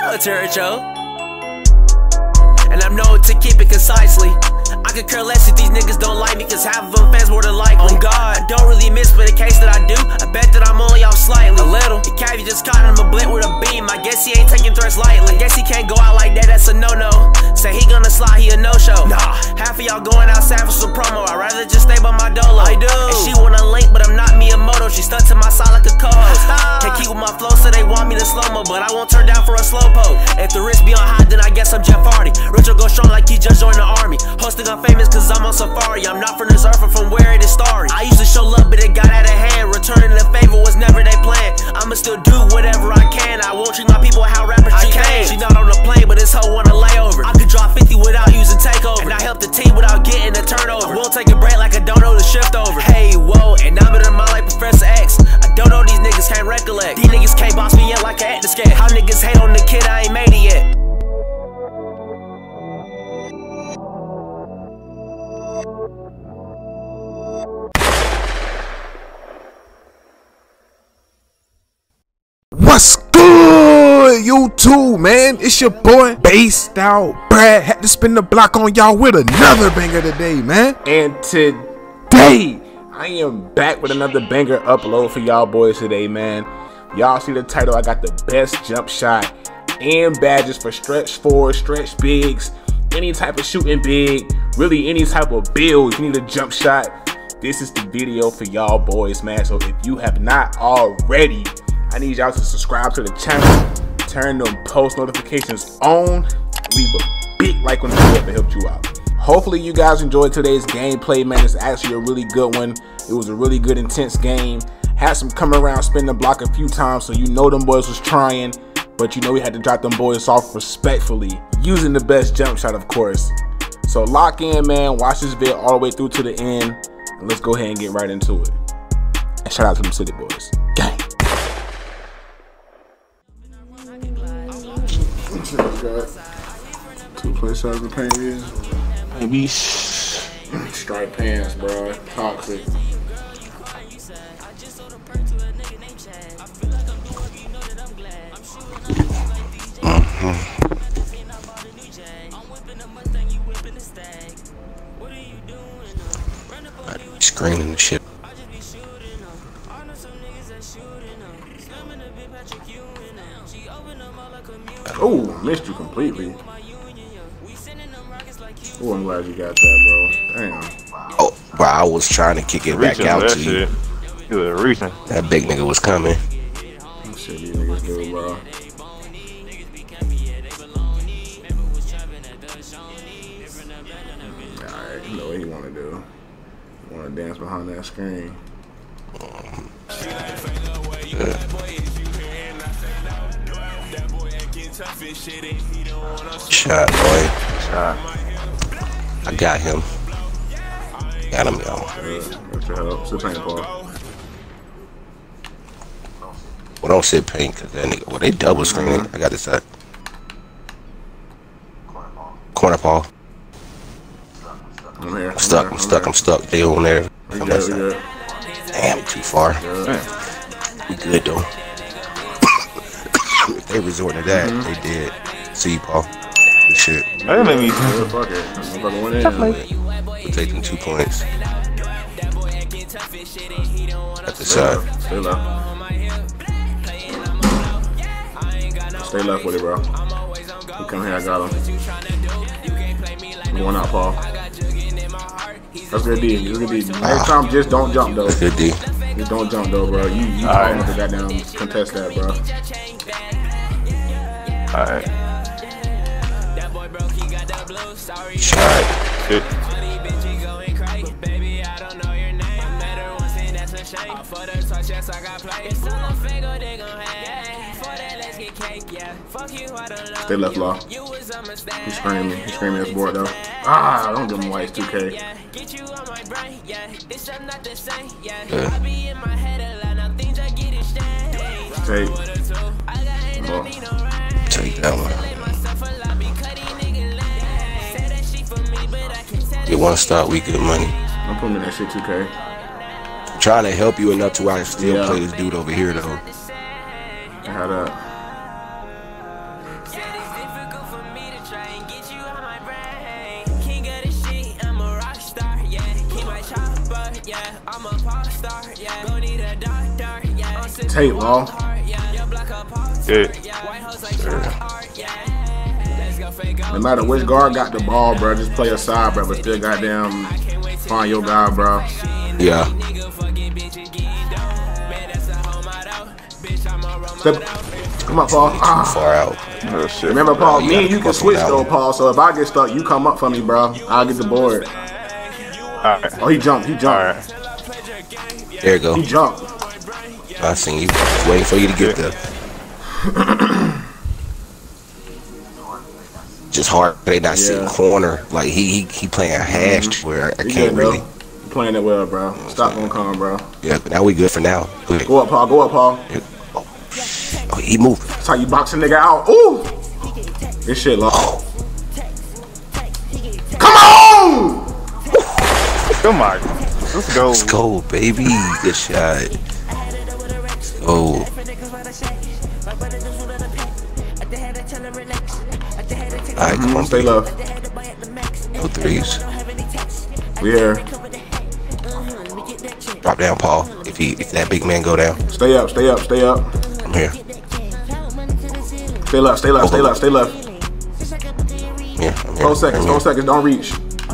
military, Joe. And I'm known to keep it concisely. I could care less if these niggas don't like me, cause half of them fans more than likely. On God, I don't really miss, but in case that I do, I bet that I'm only off slightly. A little. The cabbie just caught him a blit with a beam. I guess he ain't taking threats lightly. Guess he can't go out like that, that's a no-no. Say he gonna slide, he a no-show. Nah, half of y'all going outside for some promo. I'd rather just stay by my dolo. I do. And she wanna link, but I'm not Miyamoto. She stuck to my side like a co-host. Can't keep with my flow, so they want me to slow-mo, but I won't turn down for a slow poke. If the wrist be on high, then I guess I'm Jeff Hardy. Rich will go strong like he just joined the army. Hosting I'm famous cause I'm on safari. I'm not from this earth, I'm from where it is starry. I used to show love, but it got out of hand. Returning the favor was never their plan. I'ma still do whatever I can. I won't treat my people how rappers treat fans. She not on the plane, but this hoe want a layover. I could drop 50 without using takeover, and I help the team without getting a turnover. I won't take a break like I don't know the shift over. Hey, whoa, and I'm in her mind like Professor X. I don't know, these niggas can't recollect. These niggas can't boss me in like I had to skate. How niggas hate on the kid, I ain't made it yet. What's good, YouTube, man? It's your boy, Based Out Brad. Had to spin the block on y'all with another banger today, man. And today, I am back with another banger upload for y'all boys today, man. Y'all see the title, I got the best jump shot and badges for stretch fours, stretch bigs, any type of shooting big, really any type of build. If you need a jump shot, this is the video for y'all boys, man. So if you have not already, I need y'all to subscribe to the channel, turn them post notifications on, leave a big like on the video if it helped you out. Hopefully you guys enjoyed today's gameplay, man. It's actually a really good one. It was a really good, intense game. Had some come around, spin the block a few times, so you know them boys was trying, but you know we had to drop them boys off respectfully, using the best jump shot, of course. So lock in, man. Watch this video all the way through to the end, and let's go ahead and get right into it. And shout out to them City Boys. Gang. Got 2 play size of paint is. Maybe striped pants, bro. Toxic. Screaming the shit. Oh, missed you completely. Oh, I'm glad you got that, bro. Damn. Oh, bro, I was trying to kick it back out to you. You were reaching. That big nigga was coming. Shit, these niggas do, bro. Alright, you know what he wanna do. He wanna dance behind that screen. Shot, boy. Shot. I got him. Got him, y'all. That's your help. Sit paint, Paul. Well, don't sit paint, cause that nigga. Well, they double screening. I got this side. Corner, Paul. I'm here. I'm stuck. They on there. From that side. Damn, too far. We good though. If they resorting to that, they did. See you, Paul. Good shit. That made me. Fuck it. I'm about to win it. We'll take them 2 points. At the side. Stay left. Stay left with it, bro. You come here, I got him. I'm going out, Paul. That's good D. That's good D. Next time, just don't jump, though. That's good D. Just don't jump, though, bro. You alright. Have to goddamn contest that, bro. Alright. Shot. Good. Stay left, Law. He's screaming. He's screaming at his board, though. Ah, don't give him white. It's 2K. Take. Oh. Take that one. You want to start, we good money. I'm putting in that shit 2K. I'm trying to help you enough to where I can still play this dude over here, though. How that? tape, Law. Good. No matter which guard got the ball, bro, just play aside, bro, but still goddamn find your guy, bro. Yeah. Step. Come up, Paul. Far out. Oh, shit. Remember, Paul, You me and gotta you can fuck switch with that though, one. Paul. So if I get stuck, you come up for me, bro. I'll get the board. Alright. Oh, he jumped. He jumped. Alright. There you go. He jumped. I seen you. Just waiting for you to get there. Just hard. They not sitting corner. Like he playing hash where I You can't good, really. bro. You playing it well, bro. Stop gonna come, bro. Yeah, but now we good for now. Good. Go up, Paul. Go up, Paul. Oh, he moved. That's how you box a nigga out. Ooh. This shit, Law. Oh, Come on! Come on. Let's go. let's go, baby. Good shot. Let's go. Alright, come on, Stay baby. left. No threes. We here. Drop down, Paul. If that big man go down, Stay up. Stay up. Stay up. I'm here. Stay left. Stay left. Stay left. Stay left. Yeah, I'm here. 4 seconds. 4 seconds. Don't reach.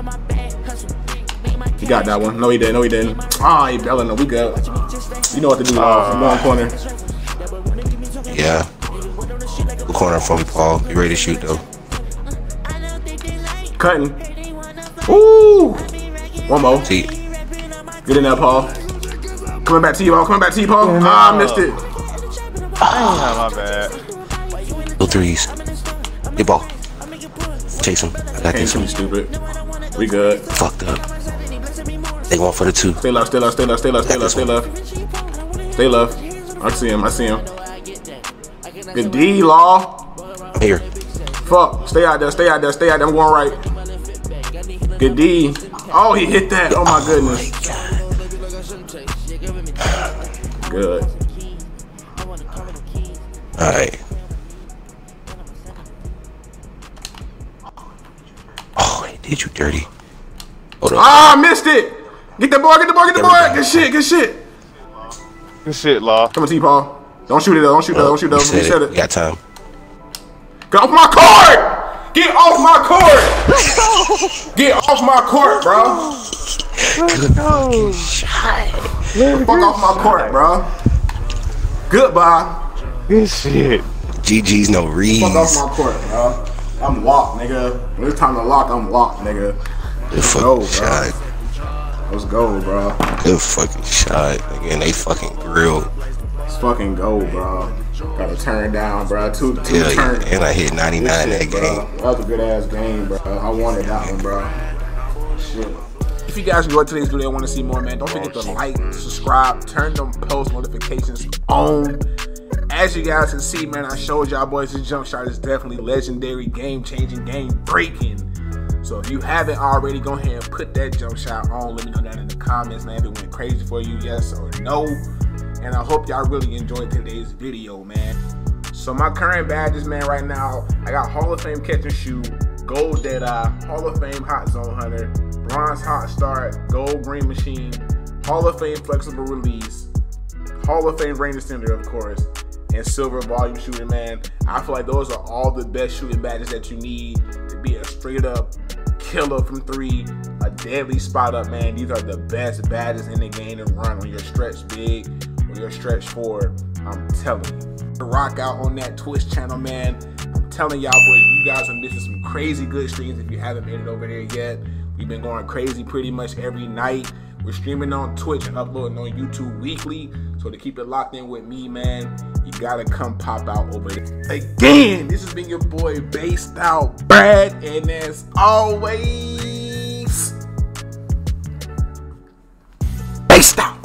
He got that one. No, he didn't. No, he didn't. Ah, he belling. We good. You know what to do. One corner. Yeah. Good corner for me, Paul. You ready to shoot though? Cutting. Ooh. One more. See, Get in there, Paul. Coming back to you, Paul. Coming back to you, Paul. Ah, I missed it. Oh, my bad. no threes. Get ball. Chase him. I got Ain't this too one. stupid. We good. Fucked up. They want for the 2. Stay left. Stay left. Stay left. Stay left. Stay left. Stay left. Stay left. I see him. I see him. Good D, Law. I'm here. Fuck. Stay out there. Stay out there. Stay out there. I'm going right. Good D. Oh, he hit that. Oh my goodness. Good. Alright. Oh, he did you dirty. Hold on. Ah, I missed it. Get the boy. Get the boy. Get the boy. Good shit. Good shit. Good shit, Law. Come on, T, Paul. Don't shoot it though. Don't shoot that. Don't shoot that. You said Reset it. it. You got time. Get off my court! Get off my court! Get off my court, bro! Fuck off my court, bro. Goodbye. Good shit. GG's no reads. Fuck off my court, bro. I'm locked, nigga. When it's time to lock, I'm locked, nigga. Good go, bro. fucking shot. Let's go, bro. Good fucking shot. Again, they fucking grilled. Let's fucking go, bro. Gotta turn down, bro. Two Yeah, turn. and I hit 99 Shit, that bro. game. That was a good ass game, bro. I wanted that one, bro. Shit. If you guys enjoyed today's video and want to see more, man, don't forget to like, subscribe, turn them post notifications on. As you guys can see, man, I showed y'all boys this jump shot is definitely legendary, game-changing, game-breaking. So if you haven't already, go ahead and put that jump shot on. Let me know down in the comments, man, if it went crazy for you, yes or no. And I hope y'all really enjoyed today's video, man. So my current badges, man, right now, I got Hall of Fame Catch and Shoot, Gold Deadeye, Hall of Fame Hot Zone Hunter, Bronze Hot Start, Gold Green Machine, Hall of Fame Flexible Release, Hall of Fame Range Extender, of course, and Silver Volume Shooter, man. I feel like those are all the best shooting badges that you need to be a straight up killer from 3, a deadly spot up, man. These are the best badges in the game to run on your stretch big or your stretch 4. I'm telling you. Rock out on that Twitch channel, man. I'm telling y'all boys, you guys are missing some crazy good streams if you haven't made it over there yet. We've been going crazy pretty much every night. We're streaming on Twitch and uploading on YouTube weekly. So to keep it locked in with me, man, you gotta come pop out over there. Again, this has been your boy Based Out Brad, and as always, Based Out.